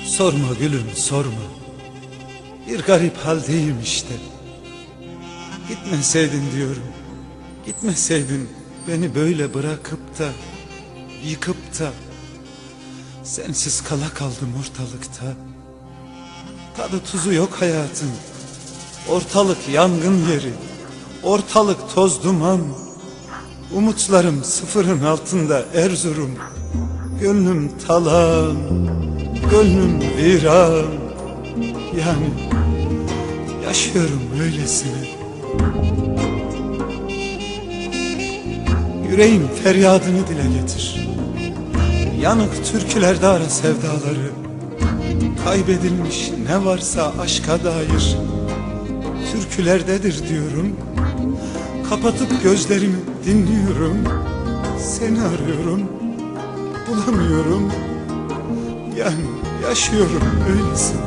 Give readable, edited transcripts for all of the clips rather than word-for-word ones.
Sorma gülüm sorma, bir garip haldeyim işte. Gitmeseydin diyorum, gitmeseydin beni böyle bırakıp da, yıkıp da. Sensiz kala kaldım ortalıkta. Tadı tuzu yok hayatın, ortalık yangın yeri, ortalık toz duman. Umutlarım sıfırın altında Erzurum. Gönlüm talan, gönlüm viran. Yani yaşıyorum öylesine. Yüreğin feryadını dile getir. Yanık türkülerde ara sevdaları. Kaybedilmiş ne varsa aşka dair türkülerdedir diyorum. Kapatıp gözlerimi dinliyorum. Seni arıyorum, bulamıyorum. Yani yaşıyorum öylesine.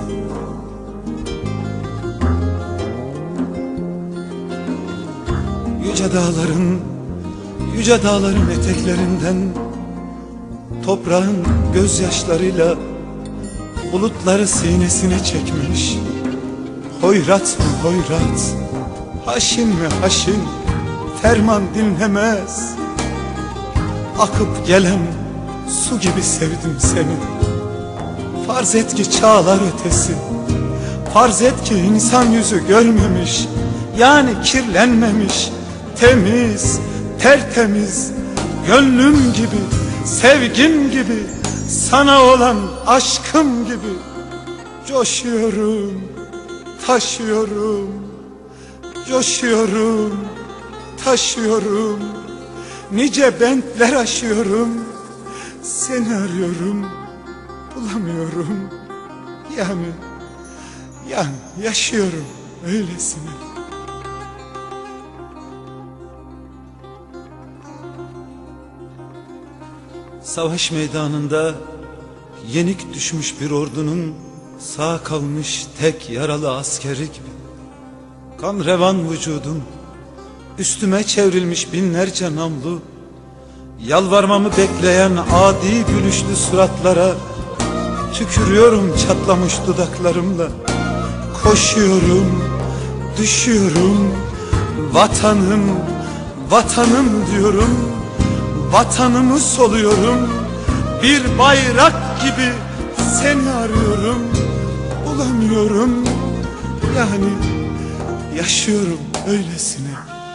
Yüce dağların eteklerinden toprağın gözyaşlarıyla bulutları sinesine çekmiş. Hoyrat mı hoyrat, haşin mi haşin, ferman dinlemez. Akıp gelen su gibi sevdim seni. Farz et ki çağlar ötesi, farz et ki insan yüzü görmemiş, yani kirlenmemiş, temiz, tertemiz, gönlüm gibi, sevgim gibi, sana olan aşkım gibi. Coşuyorum, taşıyorum, coşuyorum, taşıyorum. Nice bentler aşıyorum, seni arıyorum, bulamıyorum. Yani yaşıyorum öylesine. Savaş meydanında yenik düşmüş bir ordunun sağ kalmış tek yaralı askeri gibi. Kan revan vücudum, üstüme çevrilmiş binlerce namlu. Yalvarmamı bekleyen adi gülüşlü suratlara tükürüyorum çatlamış dudaklarımla. Koşuyorum, düşüyorum, vatanım, vatanım diyorum. Vatanımı soluyorum, bir bayrak gibi seni arıyorum, bulamıyorum. Yani yaşıyorum öylesine.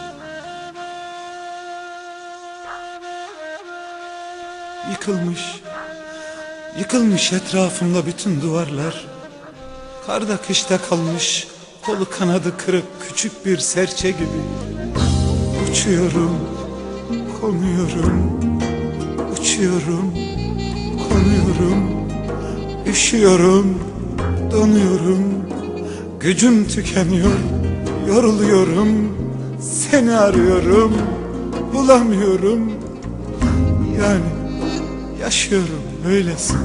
Yıkılmış etrafımda bütün duvarlar. Karda kışta kalmış, kolu kanadı kırık küçük bir serçe gibi. Uçuyorum, konuyorum, uçuyorum, konuyorum. Üşüyorum, donuyorum, gücüm tükeniyor, yoruluyorum. Seni arıyorum, bulamıyorum. Yani yaşıyorum öylesine.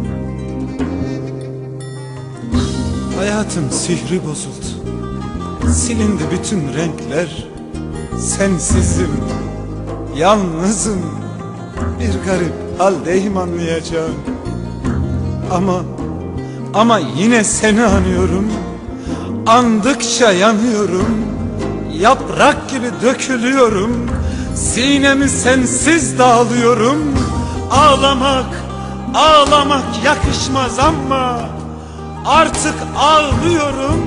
Hayatın sihri bozuldu, silindi bütün renkler. Sensizim, yalnızım, bir garip haldeyim anlayacağım. Ama yine seni anıyorum. Andıkça yanıyorum, yaprak gibi dökülüyorum. Sinemi sensiz dağılıyorum. Ağlamak yakışmaz ama artık ağlıyorum.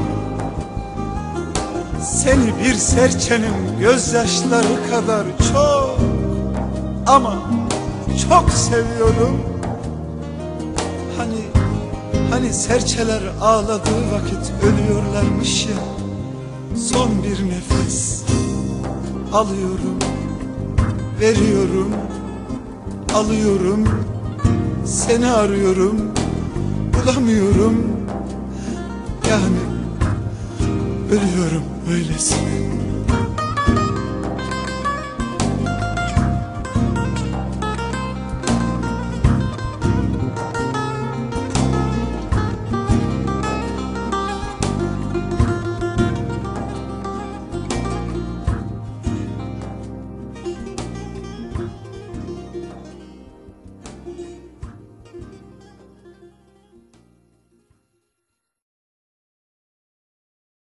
Seni bir serçenin gözyaşları kadar çok ama çok seviyorum. Hani serçeler ağladığı vakit ölüyorlarmış ya. Son bir nefes alıyorum, veriyorum, alıyorum. Seni arıyorum, bulamıyorum. Yani ölüyorum öylesine.